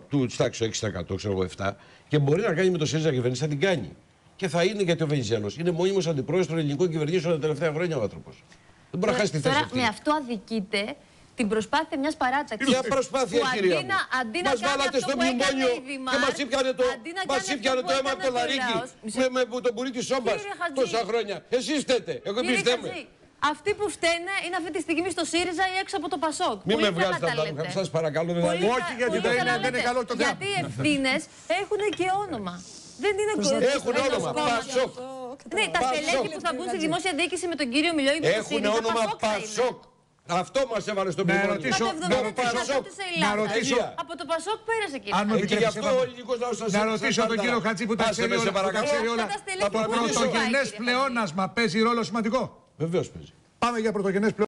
του τάξη 6%, ξέρω εγώ 7%, και μπορεί να κάνει με το ΣΥΡΙΖΑ κυβέρνηση, θα την κάνει. Και θα είναι, γιατί ο Βενιζέλος είναι μόνιμος αντιπρόεδρος των ελληνικών κυβερνήσεων τα τελευταία χρόνια ο άνθρωπος. Δεν μπορεί να χάσει τη θέση αυτή. Με αυτό αδικείται την προσπάθεια μιας παράταξης. Ποια προσπάθεια, κυρία μου? Μας βάλατε στο μνημόνιο και μας ήπιανε το αίμα από το λαρίκι με τον πουρί της Σόμπας τόσα χρόνια. Εσείς φταίτε, εγώ πιστεύω. Αυτοί που φταίνε είναι αυτή τη στιγμή στο ΣΥΡΙΖΑ ή έξω από το ΠΑΣΟΚ. Μην με βγάζετε από τα μούχα, σας παρακαλώ. Όχι, γιατί δεν είναι καλό το θέμα. Γιατί οι ευθύνες έχουν και όνομα. Δεν είναι έχουν όνομα. ΠΑΣΟΚ. Ναι, τα στελέχη που θα μπουν στη δημόσια διοίκηση με τον κύριο Μιλιό ή με τον ΣΥΡΙΖΑ. Έχουν όνομα ΠΑΣΟΚ. Αυτό μας έβαλε στο μνημόνιο. Να ρωτήσω. Από το ΠΑΣΟΚ πέρασε, κύριε. Αν μου επιτρέψετε, να ρωτήσω τον κύριο Χατζή που τα ξέρει όλα. Το πρωτογενές πλεόνασμα παίζει ρόλο σημαντικό. Βεβαίως παίζει. Πάμε για πρωτογενές πλεόνασμα.